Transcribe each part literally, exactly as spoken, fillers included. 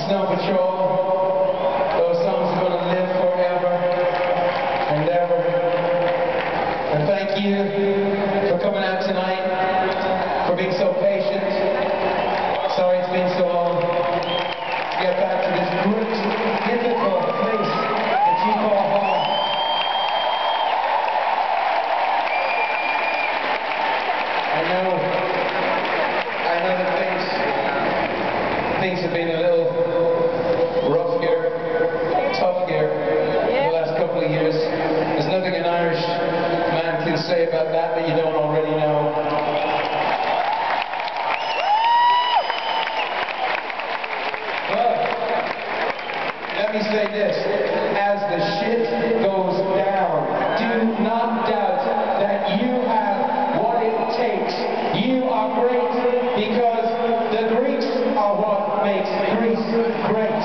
Snow Patrol. Those songs are going to live forever and ever. And thank you for coming out tonight, for being so patient. Sorry it's been so long. To get back to this great, difficult place that you call home. I know, I know that things, things have been a little rough here, tough here, in the last couple of years. There's nothing an Irish man can say about that that you don't already know. But, let me say this, as the shit goes down, do not doubt that you have what it takes. You are great because the Greeks are what makes Greece great.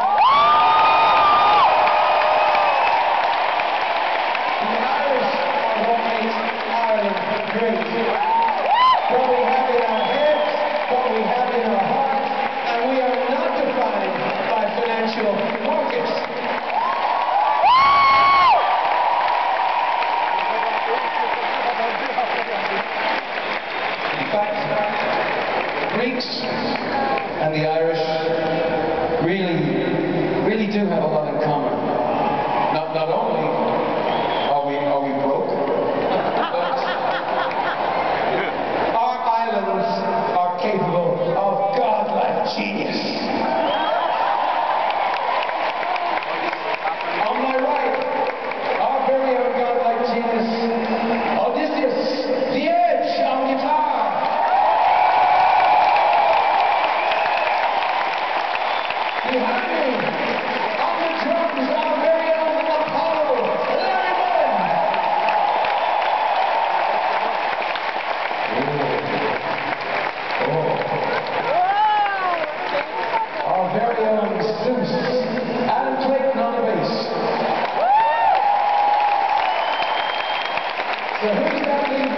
The Irish are what makes Ireland great. What we have in our heads, what we have in our hearts, and we are not defined by financial markets. In fact, Greeks and the Irish really, really do have a lot in common. Not, not only are we, are we broke, but our islands are capable of godlike genius. On my right, our very own godlike genius, Odysseus, the Edge on guitar. Behind me, on the drums, our very own Apollo, Larry Mullen. Oh. Oh. Our very own Zeus, Adam Clayton on the bass. So who's that lead